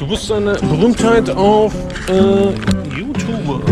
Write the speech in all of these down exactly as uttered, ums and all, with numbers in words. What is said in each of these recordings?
Du bist eine Berühmtheit auf äh, YouTube.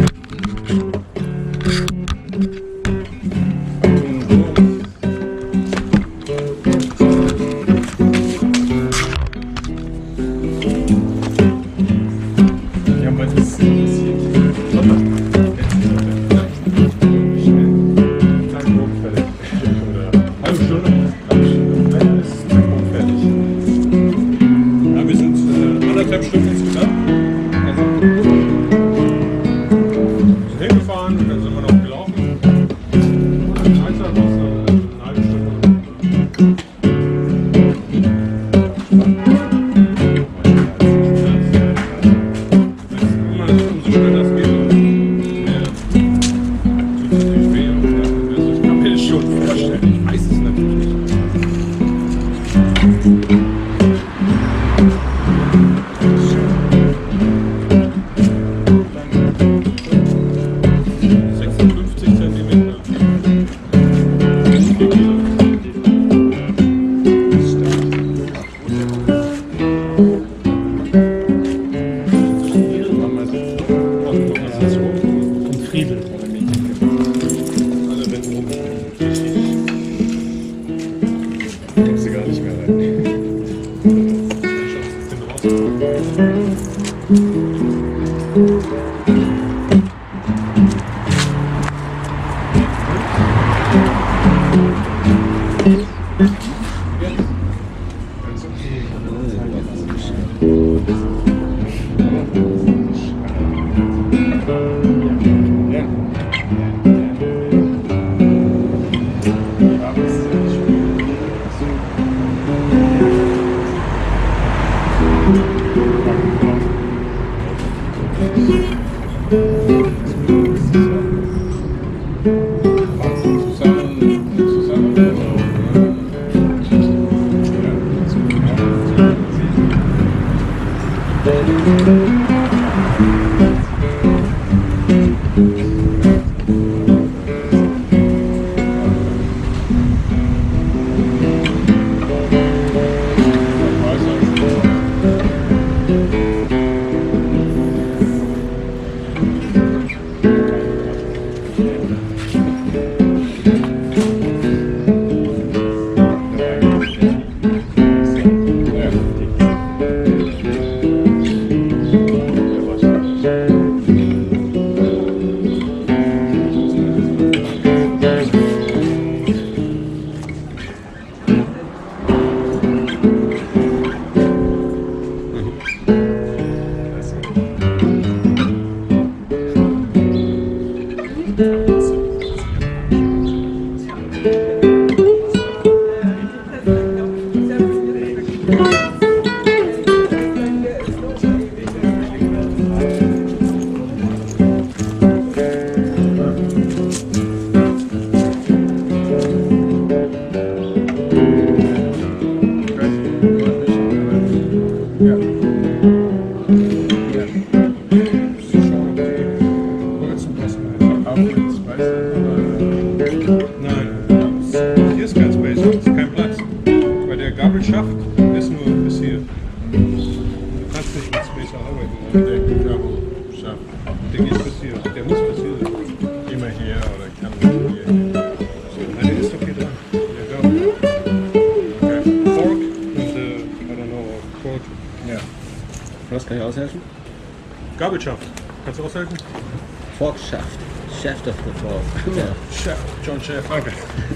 Was kann ich aushelfen? Gabelschaft. Kannst du aushelfen? Forkschaft. Shaft of the Fork. Ja. Shaft. John Shaft. Danke.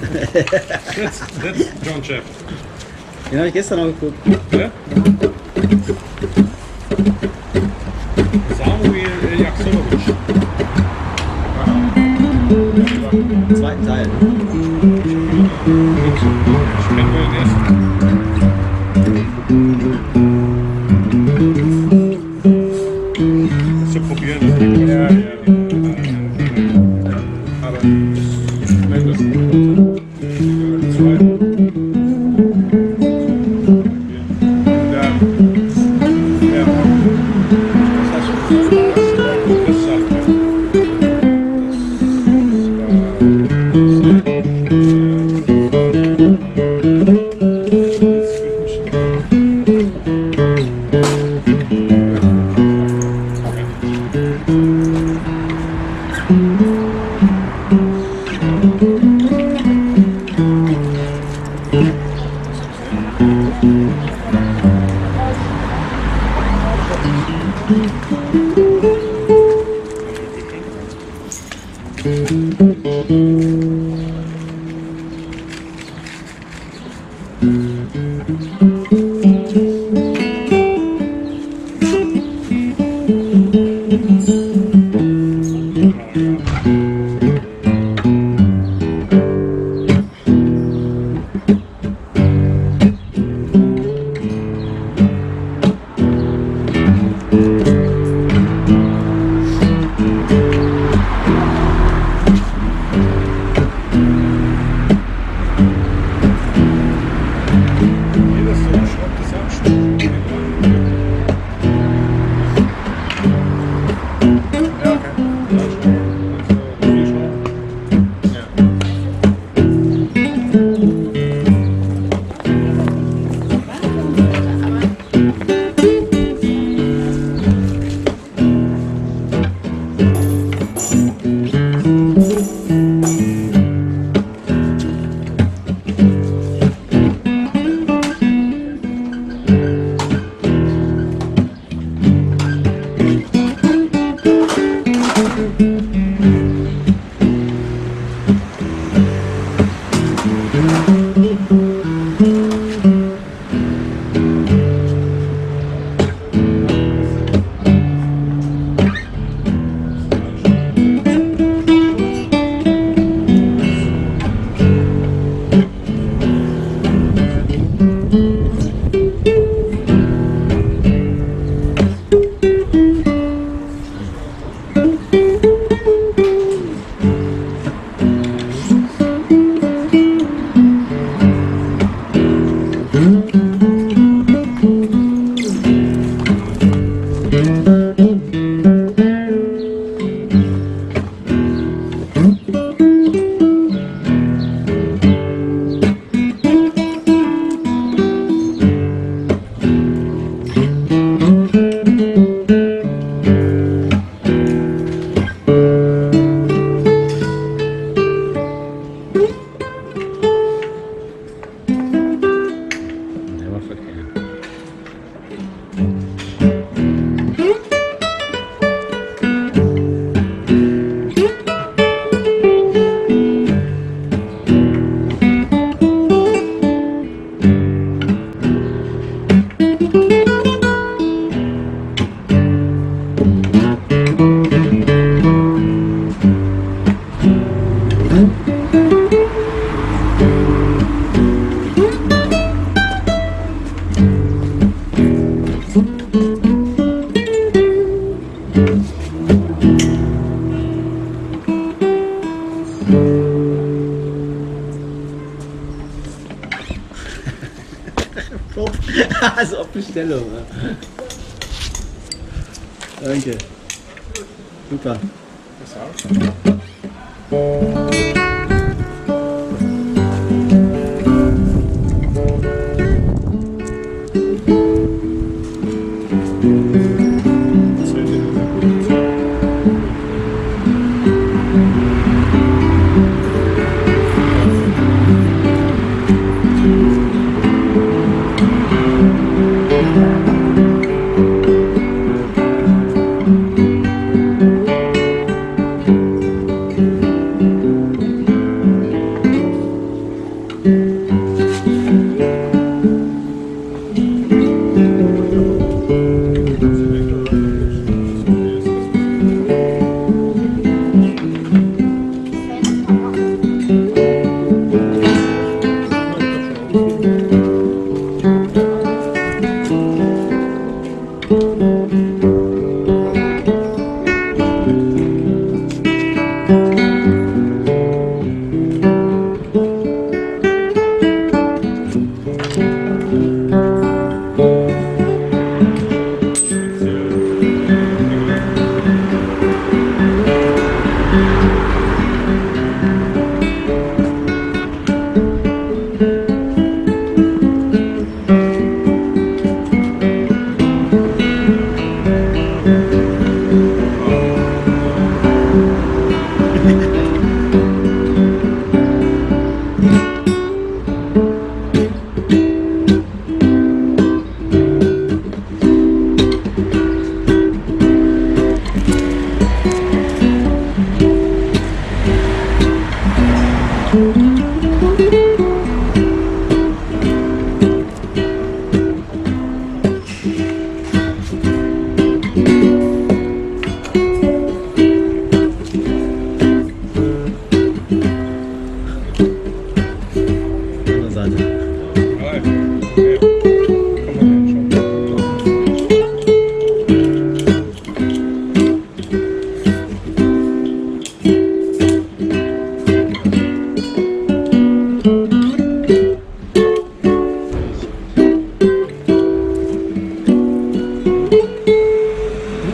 that's, that's John Shaft. Den habe ich gestern noch geguckt. Ja? Samuel Jaksimovic. Zweiten Teil. Ich kenne nur den ersten. Zu probieren. Ja, ja. Aber nein, das ist zwei. Ja. Ja. Das hast du. Das ist halt. Das war. Also auf Bestellung. Ja. Danke. Super.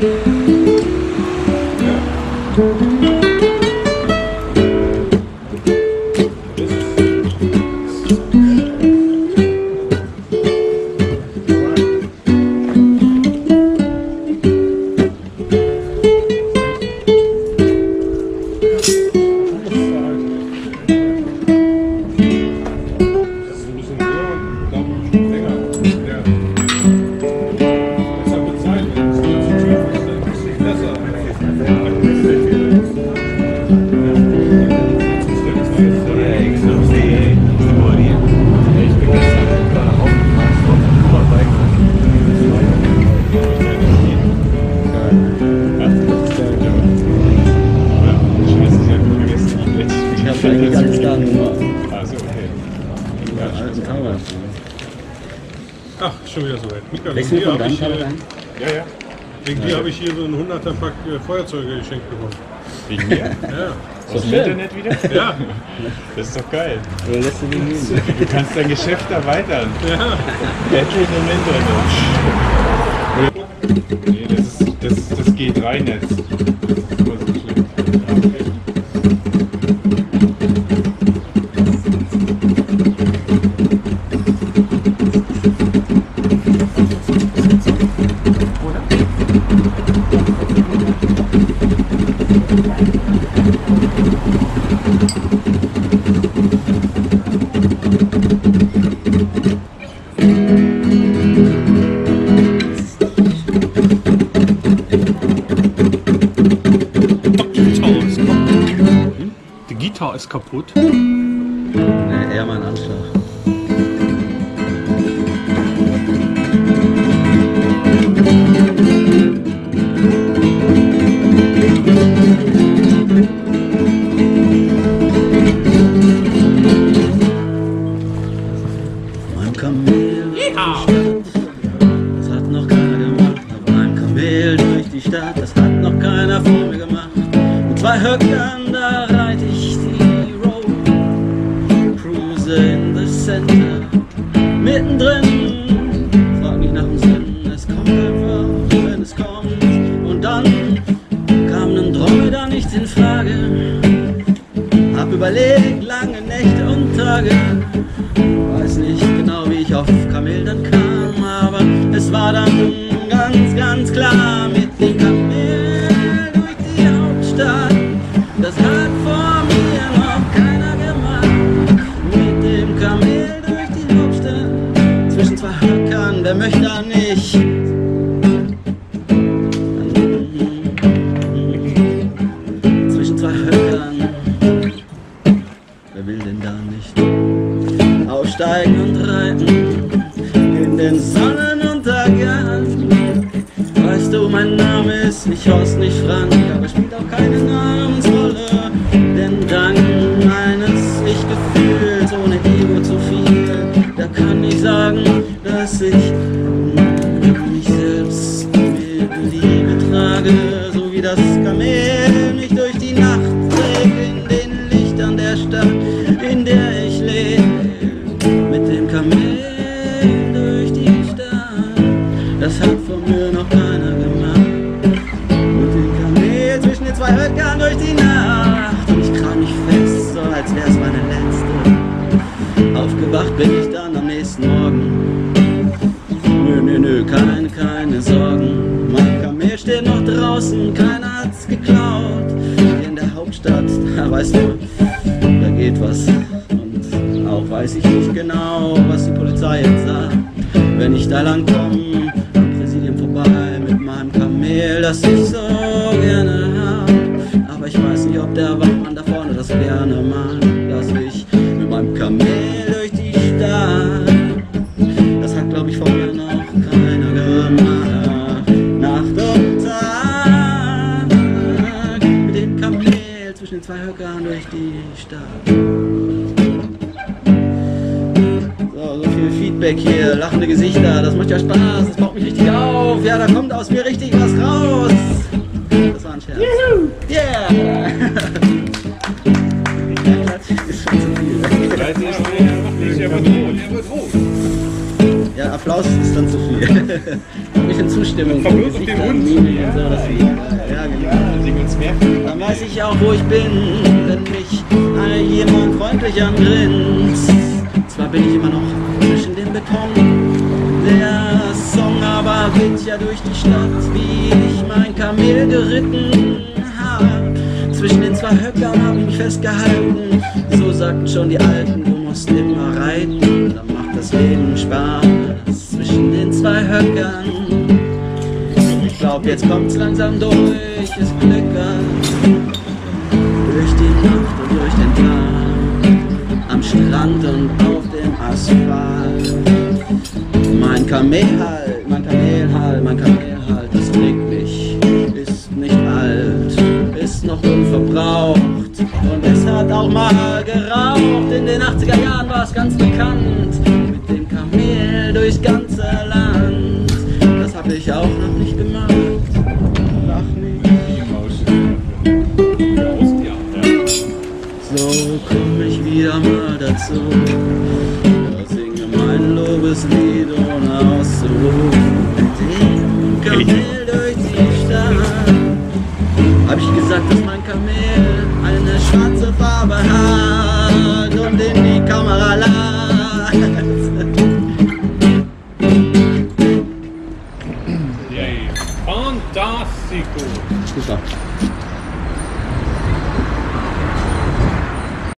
Ach, schon wieder so weit. Mika, Wechsel wegen von dir habe deinem ich, Teil hier- rein? ja, ja. Wegen dir habe ich hier so ein hunderter Pack äh, Feuerzeuge geschenkt bekommen. Wegen mir? Ja. Aus dem schön. Internet wieder? Ja. Das ist doch geil. Oder lässt du den liegen? Du kannst dein Geschäft erweitern. Ja. Gadget im Internet. Nee, das ist das, das G drei Netz. Das ist immer so schlimm. Die Gitarre ist kaputt. Nee, eher mal ein Anschlag. Mein Kamel durch die Stadt, das hat noch keiner gemacht. Auf meinem Kamel durch die Stadt, das hat noch keiner vor mir gemacht. Mit zwei Höckern, da reite ich die Road, cruise in the center, mittendrin, frag mich nach dem Sinn, es kommt einfach, wenn es kommt. Und dann kam ein Dromedar nicht in Frage, hab überlegt, lange Nächte und Tage, weiß nicht genau, wie ich auf Kamel dann kam, aber es war dann ganz, ganz klar, mit dem Kamel durch die Hauptstadt, das hat vor mir noch keiner gemacht. Mit dem Kamel durch die Hauptstadt, zwischen zwei Höckern, wer möchte da nicht? Zwischen zwei Höckern, wer will denn da nicht? Aufsteigen und reiten in den Sonnenuntergang. Weißt du, mein Name ist nicht Horst, nicht Frank, aber spielt auch keine Namensrolle. Denn dank meines Ich-Gefühls ohne Ego zu viel, da kann ich sagen, dass ich mich selbst mit Liebe trage, so wie das Kamel mich durch die Nacht trägt in den Lichtern der Stadt, in der ich lebe. Mit dem Kamel durch die Stadt, das hat von mir noch keiner gemacht. Mit dem Kamel zwischen den zwei Höckern durch die Nacht, und ich kram mich fest, so als wär's meine letzte. Aufgewacht bin ich dann am nächsten Morgen. Nö, nö, nö, keine, keine Sorgen. Mein Kamel steht noch draußen, keiner hat's geklaut. Hier in der Hauptstadt, da weißt du, da geht was. Und auch weiß ich nicht genau, was die Polizei jetzt sagt. Wenn ich da lang komm, am Präsidium vorbei mit meinem Kamel, das ich so gerne hab. Aber ich weiß nicht, ob der Wachmann da vorne das gerne mag, dass ich mit meinem Kamel durch die Stadt. Das hat, glaub ich, von mir noch keiner gemacht. Nacht und Tag mit dem Kamel zwischen den zwei Höckern durch die Stadt. So, so viel Feedback hier, lachende Gesichter, das macht ja Spaß, das baut mich richtig auf. Ja, da kommt aus mir richtig was raus. Das war ein Scherz. Yeah! Das ist schon zu viel. Weiß ich nicht, aber rot. Ja, Applaus ist dann zu viel. Ein bisschen Zustimmung. Komm bloß auf den Hund. Minen und so, das ist ja, genau. Sing uns mehr. Dann weiß ich auch, wo ich bin, wenn mich jemand freundlich angrinst. Zwar bin ich immer noch zwischen dem Beton, der Song aber geht ja durch die Stadt, wie ich mein Kamel geritten hab. Zwischen den zwei Höckern hab ich mich festgehalten, so sagten schon die Alten, du musst immer reiten, dann macht das Leben Spaß. Zwischen den zwei Höckern, ich glaub, jetzt kommt's langsam durch, es glickert durch die Nacht und durch den Tag, am Strand und auf dem Asphalt. Mein Kamelhalt, mein Kamelhalt, mein Kamelhalt, das trägt mich, ist nicht alt, ist noch unverbraucht und es hat auch mal geraucht. In den achtziger Jahren war es ganz bekannt, mit dem Kamel durchs ganze Land. Das hab ich auch noch nicht gemacht, lach nicht. So komm ich wieder mal dazu, da singe mein Lobeslied ohne auszurufen. Mit dem Kamel durch die Stadt. Hab ich gesagt, dass mein Kamel eine schwarze Farbe hat und in die Kamera lacht. Yay. Fantastico. Super.